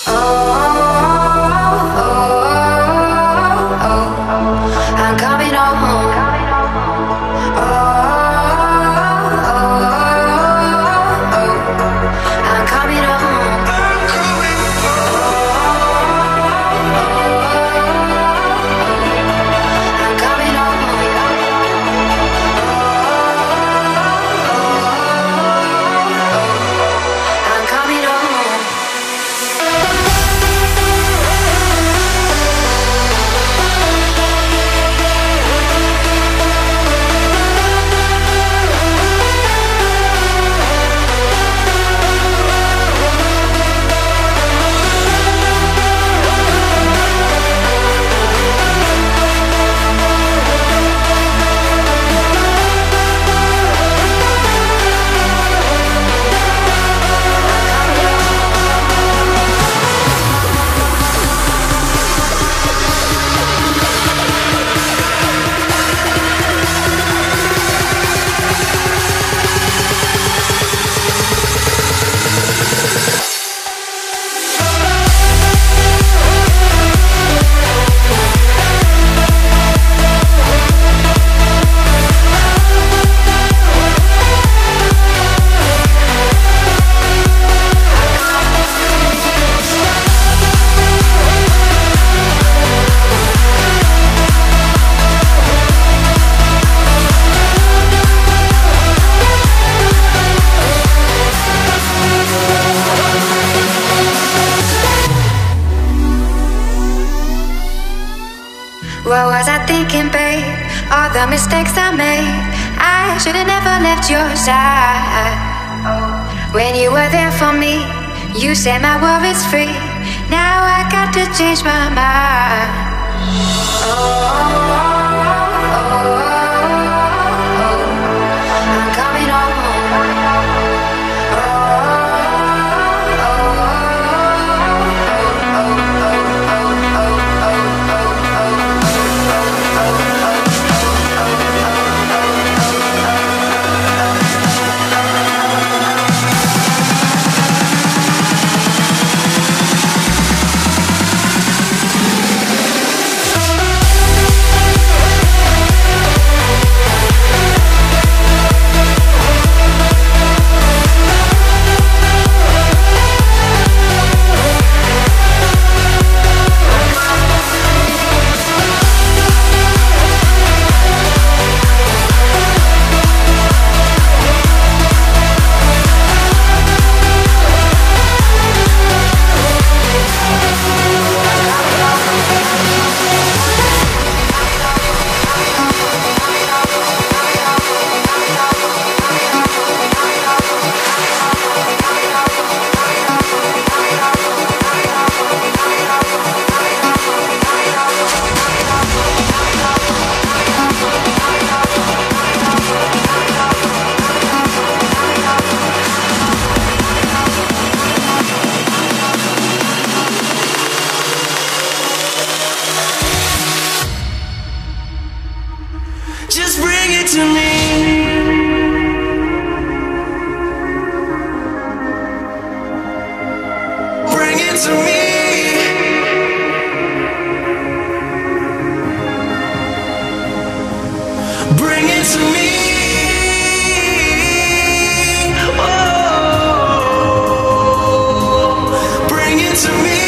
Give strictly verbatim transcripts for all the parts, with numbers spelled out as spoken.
What was I thinking, babe? All the mistakes I made, I should've never left your side. When you were there for me, you set my worries free. Now I got to change my mind. Oh, oh, oh, oh. I'm coming home. Just bring it to me. Bring it to me. Bring it to me. Oh, bring it to me.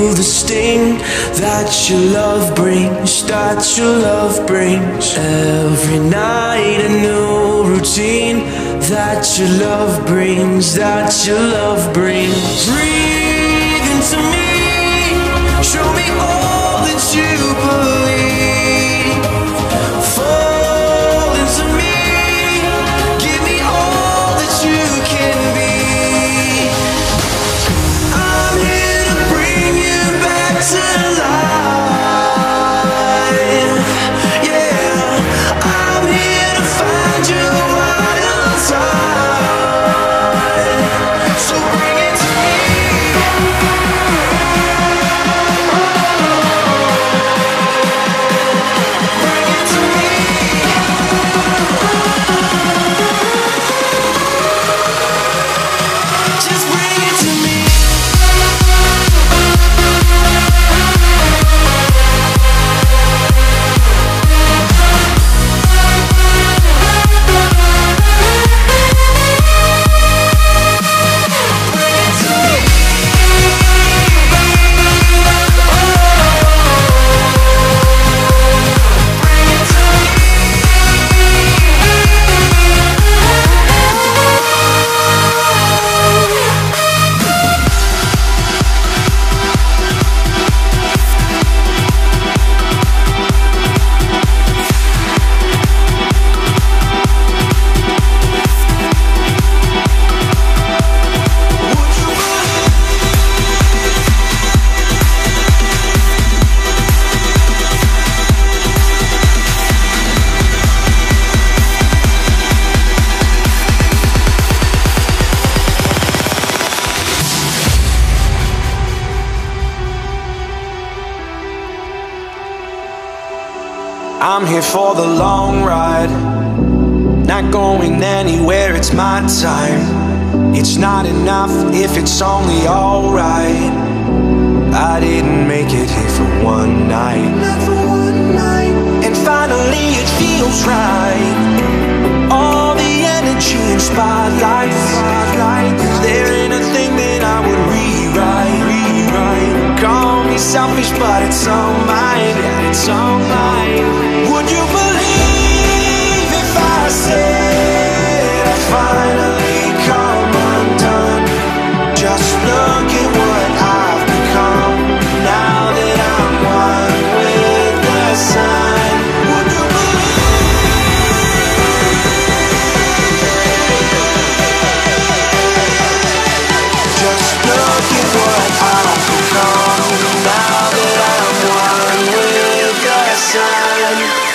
feel the sting that your love brings, that your love brings. Every night a new routine that your love brings, that your love brings. Breathe into me, show me all that you believe. Fall into me, give me all that you can be. I'm here to bring you back to life. Yeah, I'm here to find you right on time. So bring it to me. Bring it to me. Just bring it to me. I'm here for the long ride, not going anywhere, it's my time. It's not enough if it's only alright. I didn't make it here for one night, not for one night. And finally it feels right. All the energy and spotlight, spotlight. There ain't a thing that I would rewrite, rewrite. Call me selfish, but it's all mine, yeah, it's all mine. Would you believe if I said I finally come undone? Just look at what I've become now that I'm one with the sun. Would you believe? Just look at what I've become now that I'm one with the sun.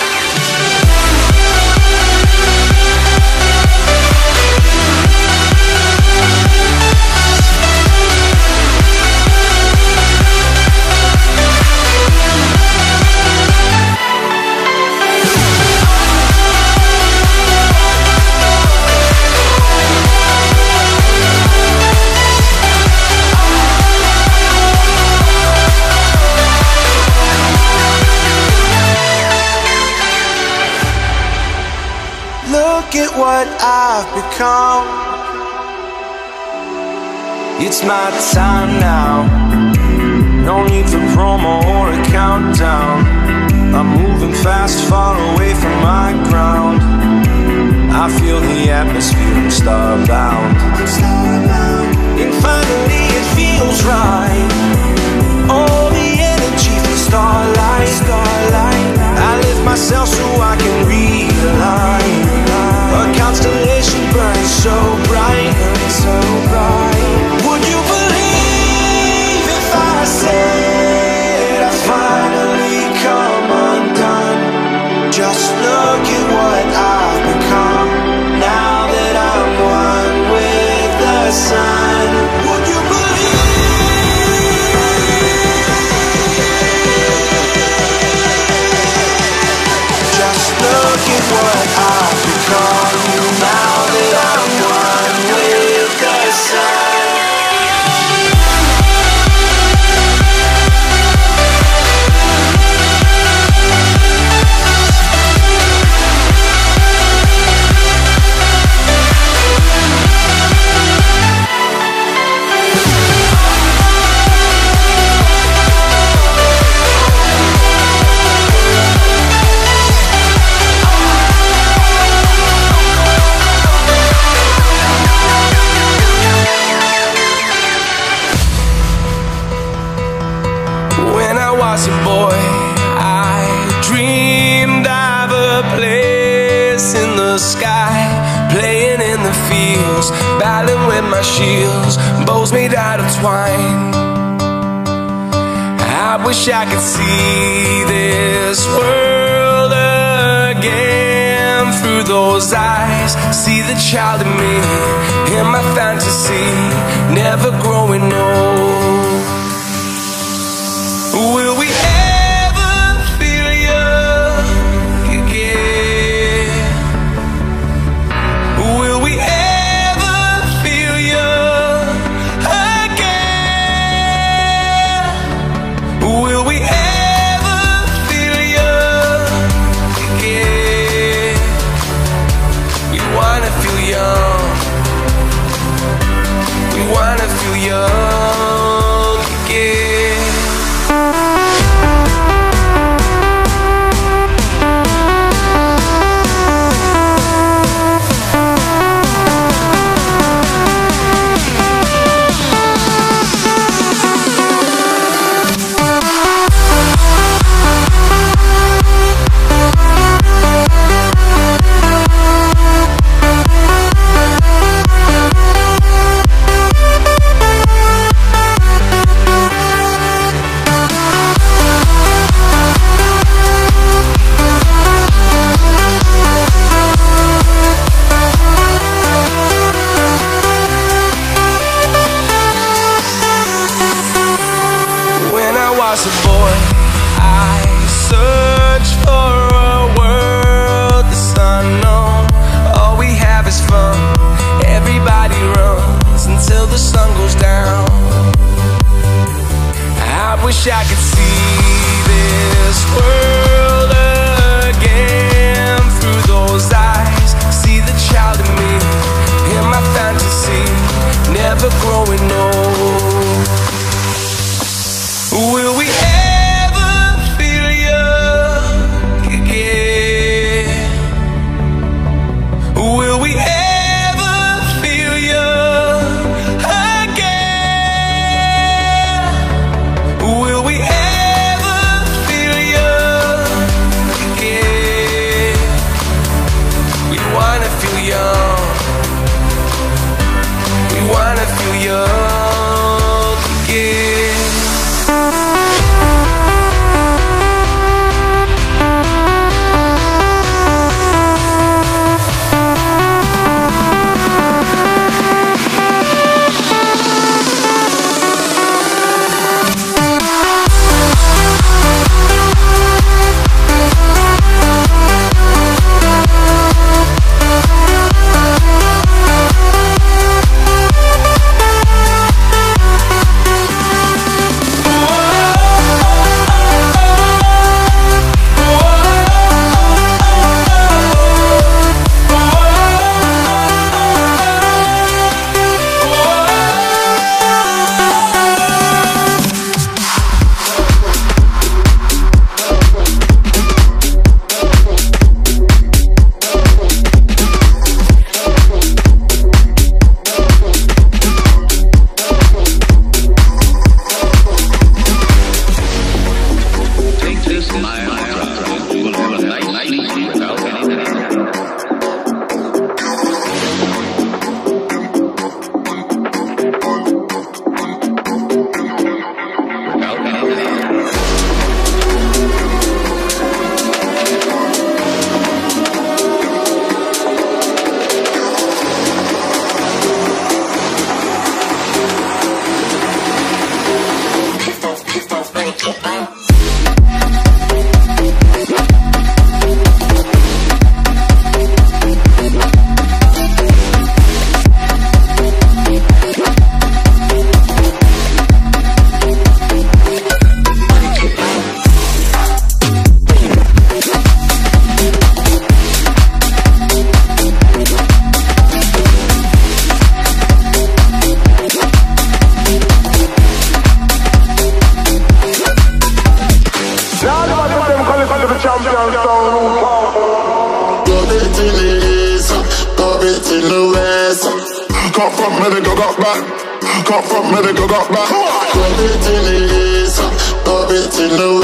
Look at what I've become. It's my time now. No need for promo or a countdown. I'm moving fast, far away from my ground. I feel the atmosphere, I'm starbound. And finally it feels right. All the energy from starlight, starlight. I lift myself so I can realign. A constellation burning so bright, burning so bright. Would you believe if I said was a boy, I dreamed of a place in the sky, playing in the fields, battling with my shields, bows made out of twine. I wish I could see this world again through those eyes, see the child in me, in my fantasy, never growing old. Will we ever feel young again? Will we ever feel young again? Will we ever feel young again? We wanna feel young. We wanna feel young again. As a boy, I searched for a world that's unknown. All we have is fun. Everybody runs until the sun goes down. I wish I could see this world again through those eyes, see the child in me, in my fantasy, never growing old. Will we ever feel young again? Will we ever feel young again? Will we ever feel young again? We wanna feel young. We wanna feel young again. Come from me, they go got back. Come from me, they go got back. Go bit in the east, go bit in the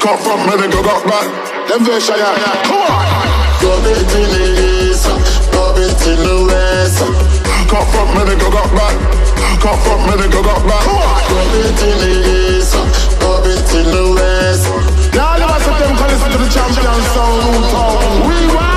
Got front, man, and got back. Them very shy, yeah. Come on. Rub it in the east, rub it in the west. Got front, man, and got back. Got front, man, and got back. Come on. Rub it in the east, rub it in the west. Now let us let them come listen to the champion sound. Rewind.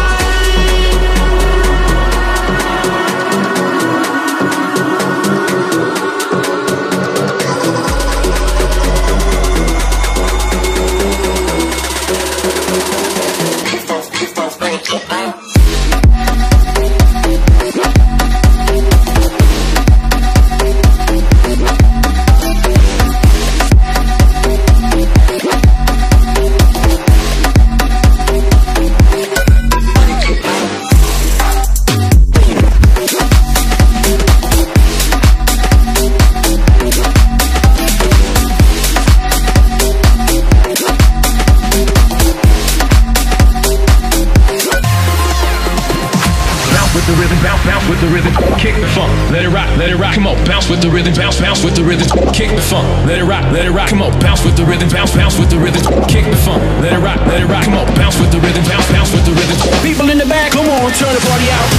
With the rhythm, kick the funk, let it rock, let it rock. Come on, bounce with the rhythm, bounce, bounce with the rhythm. Kick the funk, let it rock, let it rock. Come on, bounce with the rhythm, bounce, bounce with the rhythm. Kick the funk, let it rock, let it rock. Come on, bounce with the rhythm, bounce, bounce with the rhythm. People in the back, come on, turn the party out.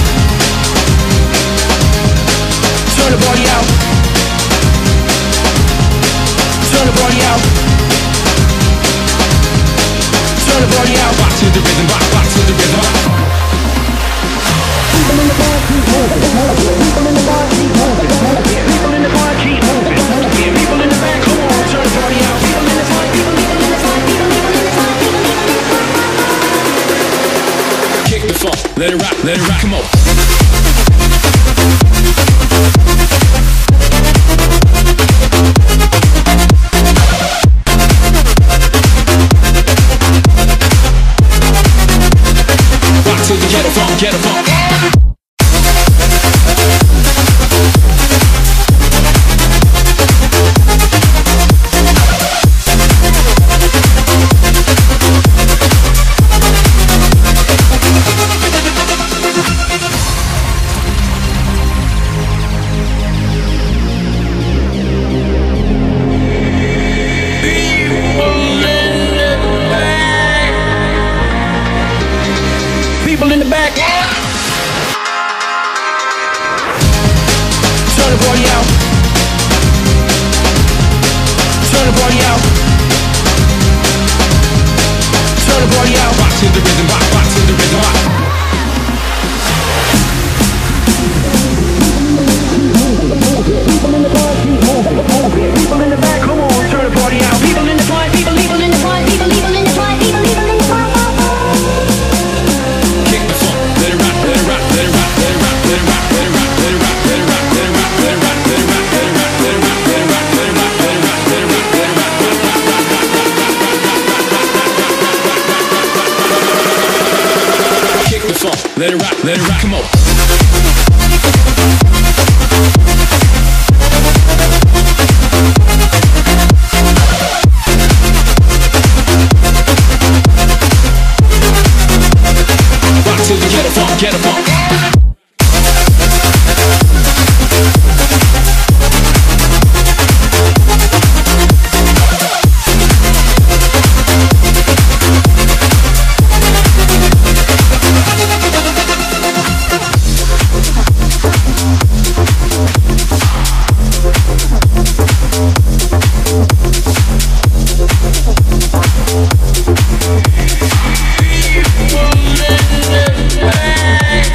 Turn the party out. Turn the party out. Turn the party out. Rock to the rhythm, rock, rock to the rhythm. People in the bar keep moving. People in the bar keep moving. People in the bar keep moving. People in the back, come on, turn the party out. People in the front, people, people in the front, people, people in the front, people, people in the front. Kick the funk, let it rock, let it rock, come on. Rock to the ghetto funk, ghetto funk. People in the back. Turn the party out. Turn the party out. Turn the party out. Rock to the rhythm, rock, rock to the rhythm, rock. People in the bar keep moving. People in the back, come on, turn the party out. People in the front, people, people in the front, people, people in the front, people, people in the front. Kick the funk, let it rock, let it rock, let it rock, let it rock, let it rock, let it rock, let it rock, let it rock, let it rock, let it rock, let it rock, let it rock, let it rock, let it rock, let it rock, let it rock, let it rock, let it rock, let it rock. Kick the funk, let it rock, let it rock, come on. Rock to the ghetto funk, ghetto funk. People in the back.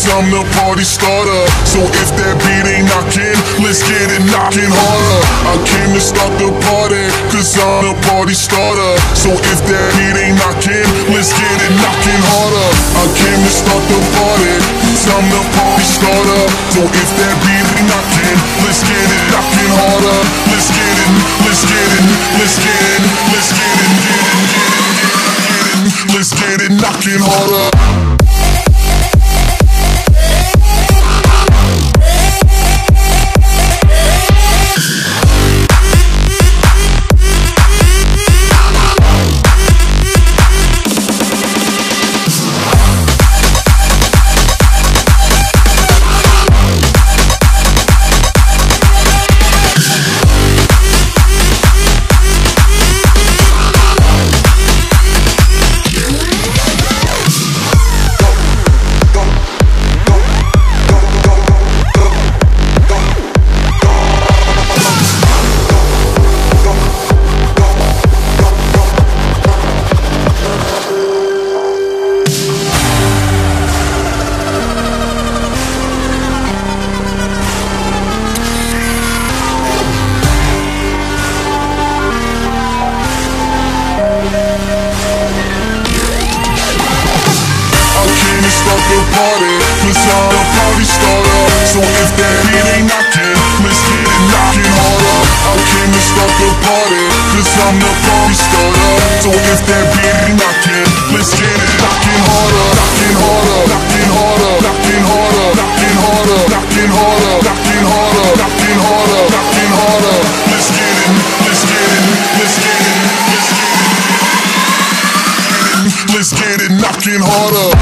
cause I'm the party starter. So if that beat ain't knocking, let's get it knocking harder. I came to start the party, cause I'm the party starter. So if that beat ain't knocking, let's get it knocking harder. I came to start the party, cause I'm the party starter. So if that beat ain't knocking, let's get it knocking harder. Let's get it, let's get it, let's get it, let's get it, get it, get it, get it, get it. Let's get it knocking harder. Let's get it knocking harder.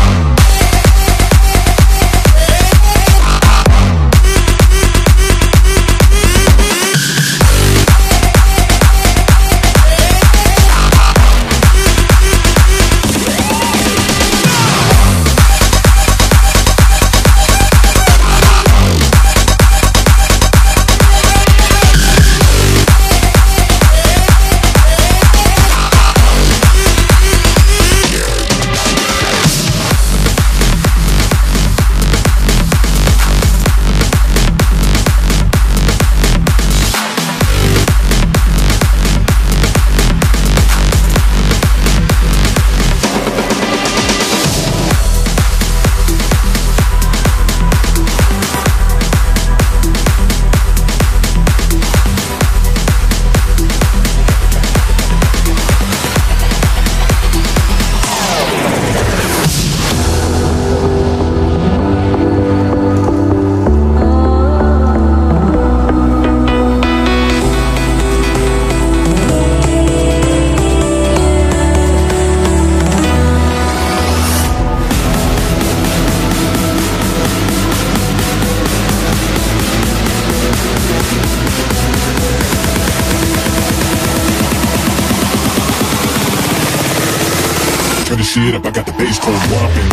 Turn the shit up, I got the bass code whopping.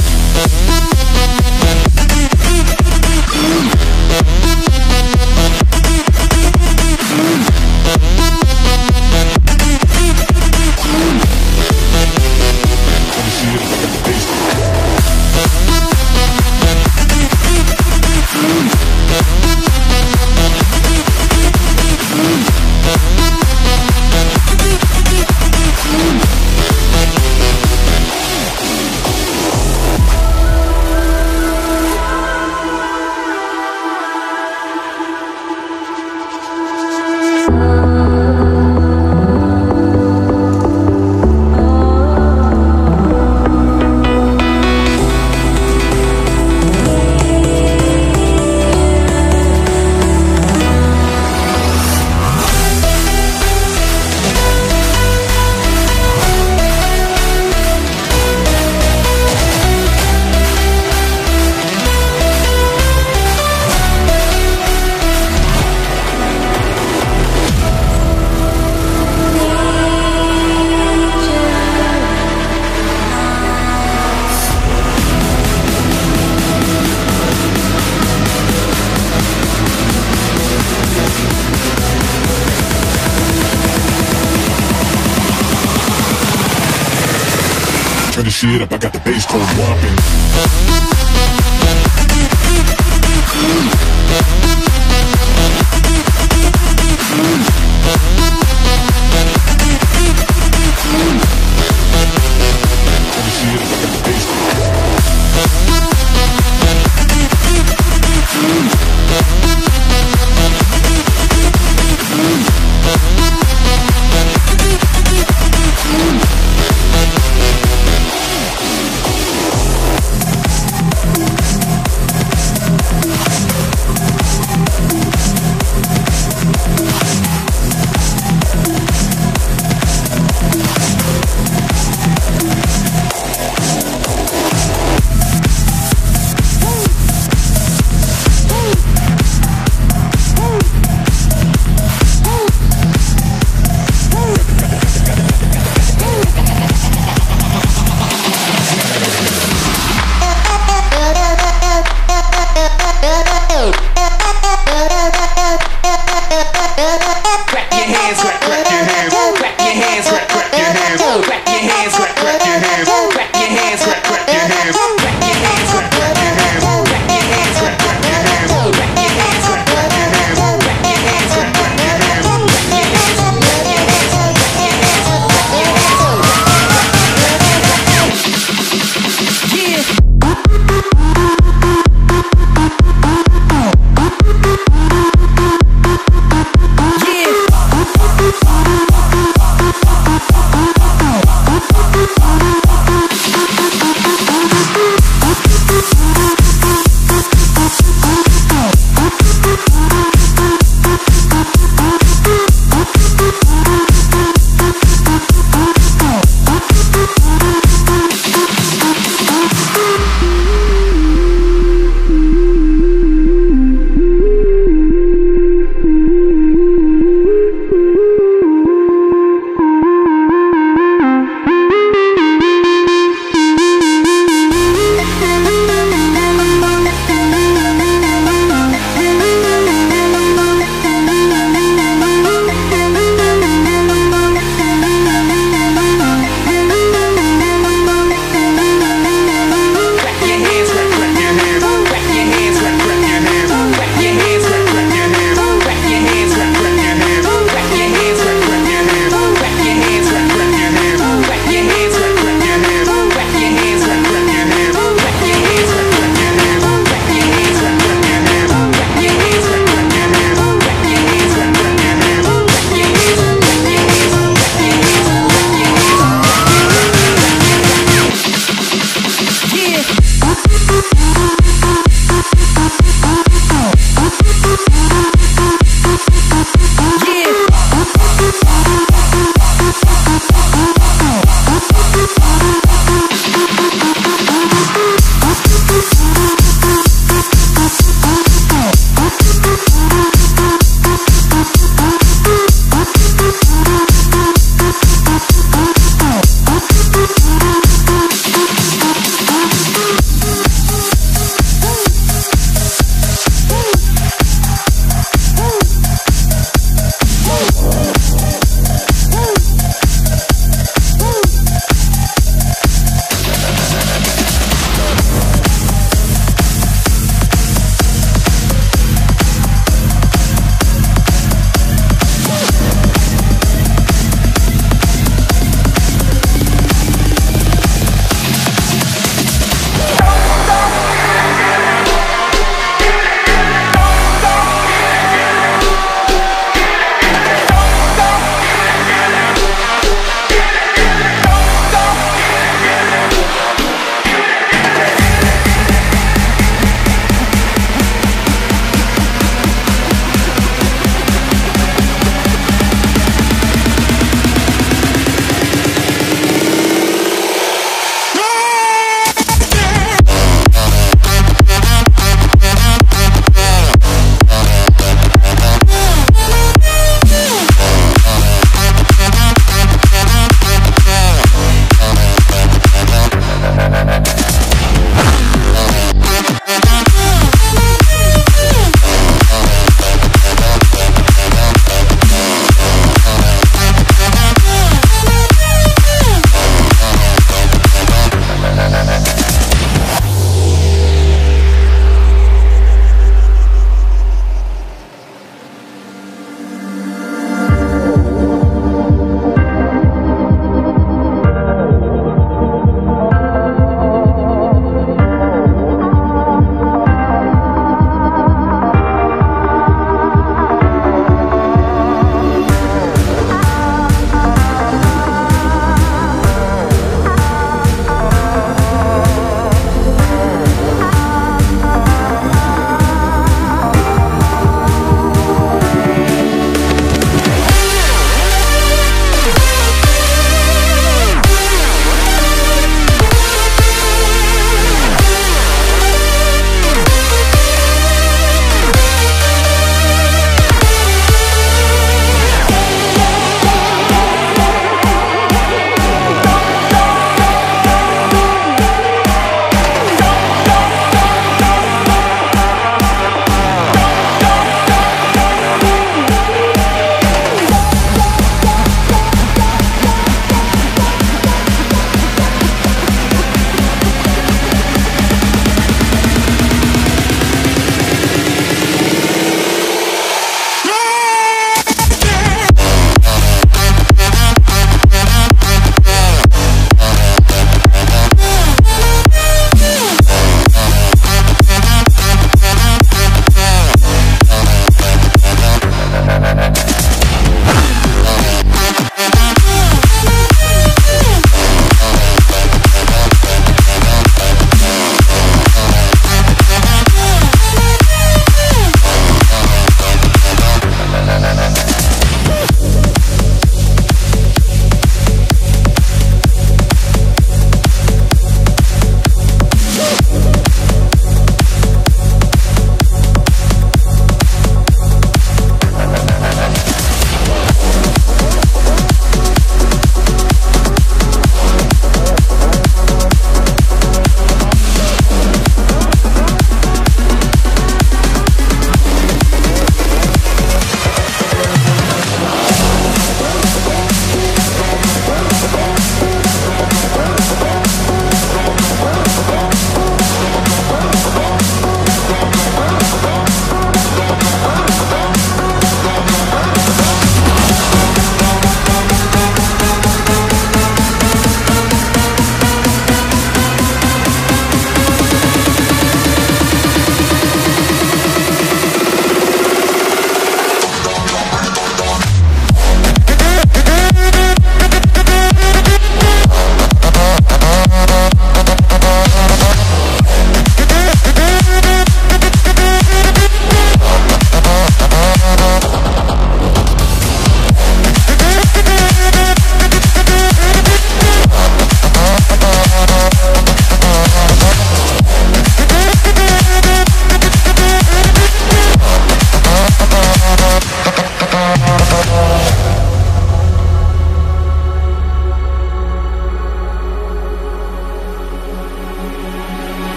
Turn the shit up, I got the bass code whopping.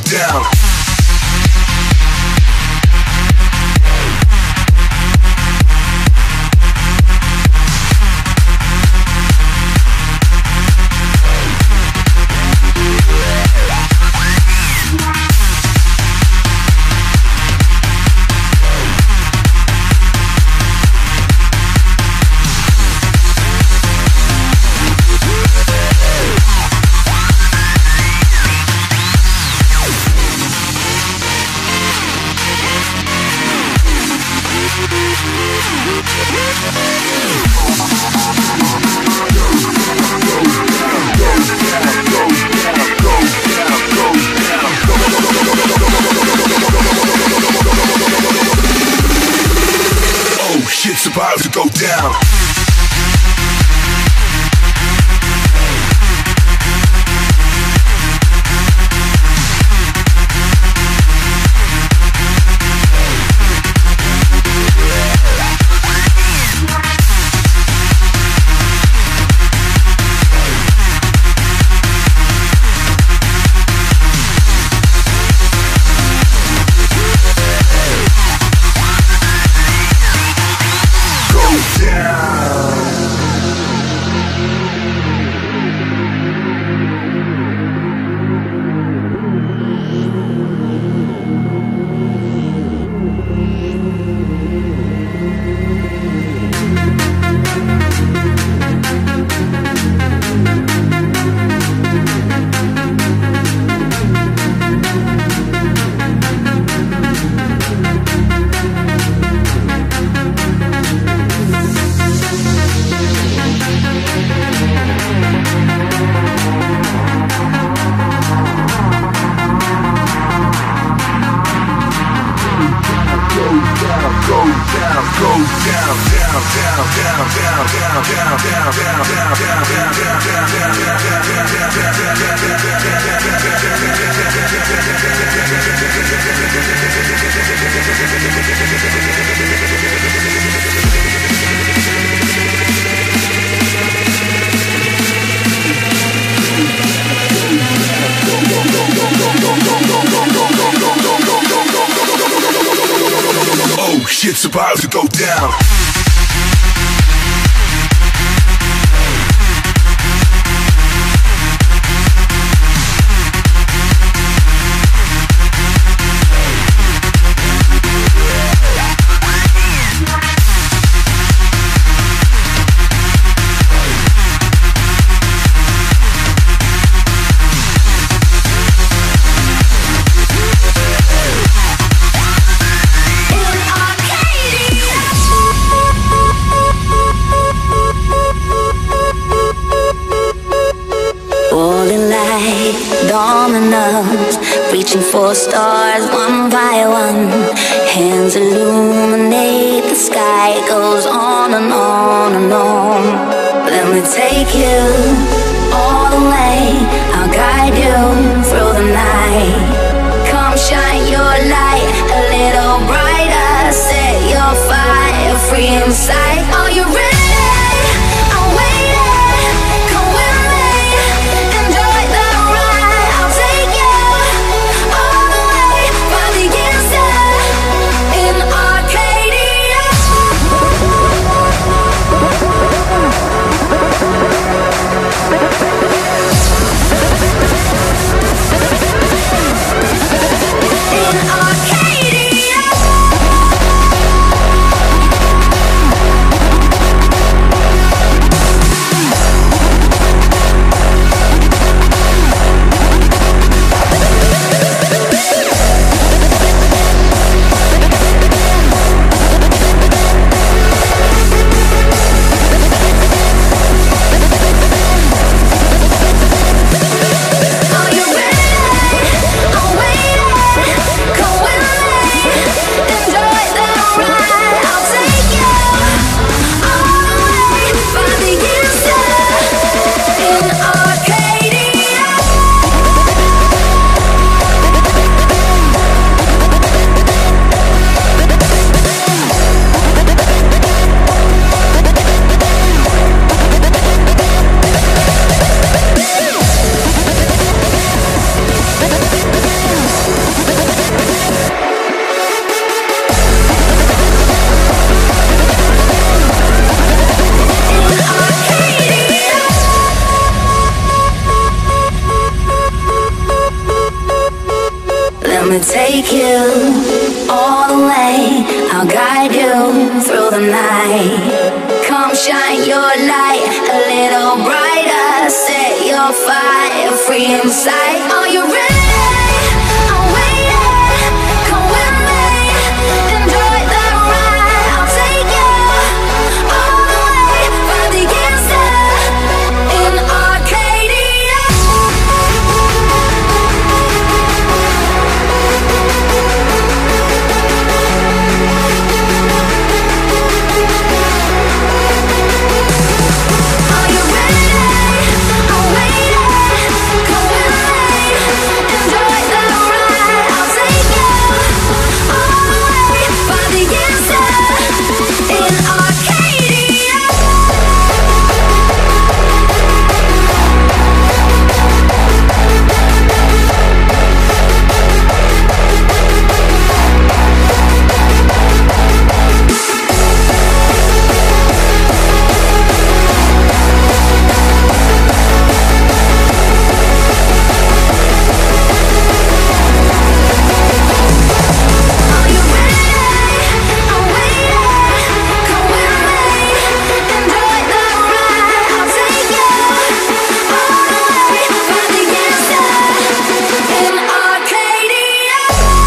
down. Shit's about to go down. Shit's about to go down. Dominoes, reaching for stars one by one. Hands illuminate the sky. It goes on and on and on. Let me take you all the way. I'll guide you through the night. Come shine your light a little brighter. Set your fire free inside. Are you ready? Arcadia. Let me take you all the way. I'll guide you through the night. Come shine your light a little brighter. Set your fire free inside. Are you ready? I'm waiting. Come with me. Enjoy the ride. I'll take you all the way by the inside in Arcadia. Are you ready? I'm waiting. Come with me. Enjoy the ride. I'll take you all the way by the inside in Arcadia. Are you ready? I'm waiting. Come with me. Enjoy the ride. I'll take you all the way by the inside in Arcadia.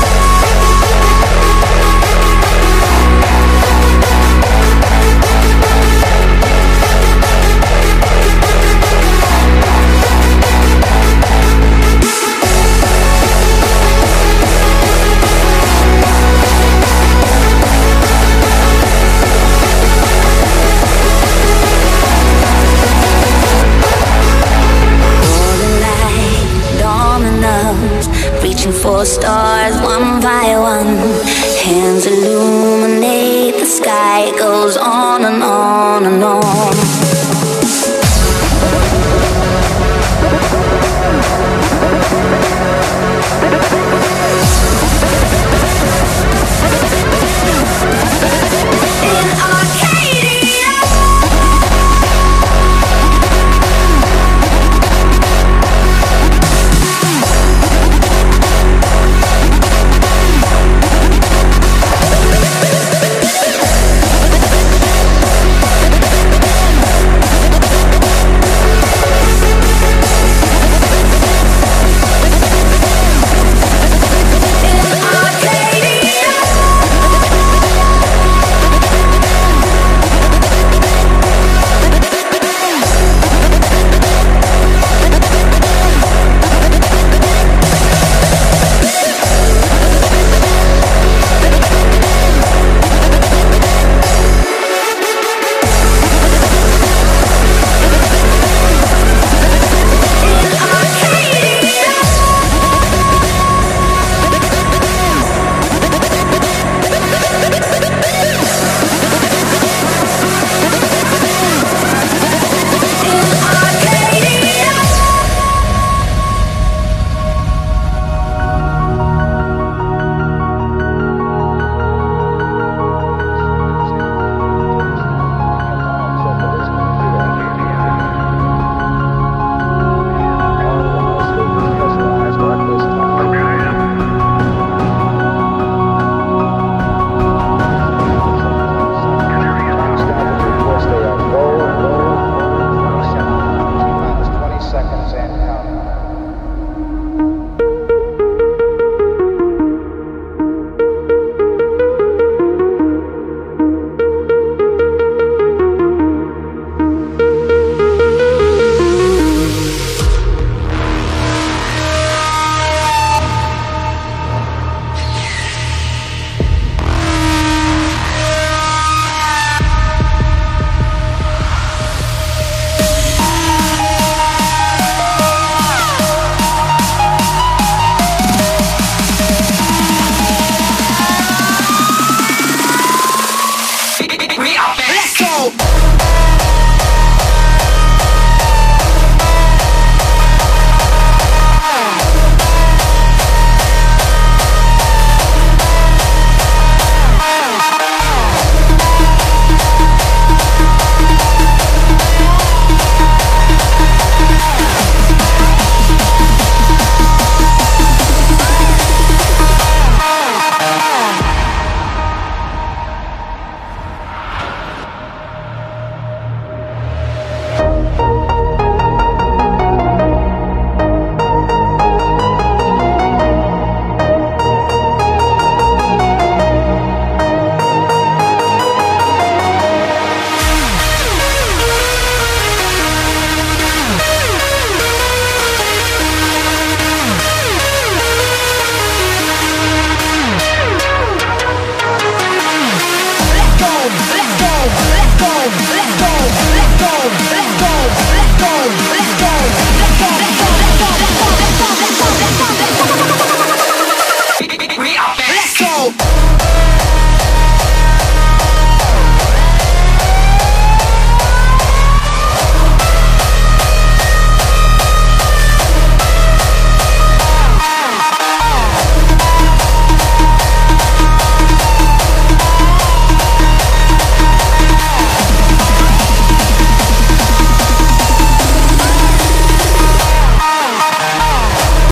All the light dawning us, reaching for stars one by one. Hands illuminate the sky. It goes on and on and on.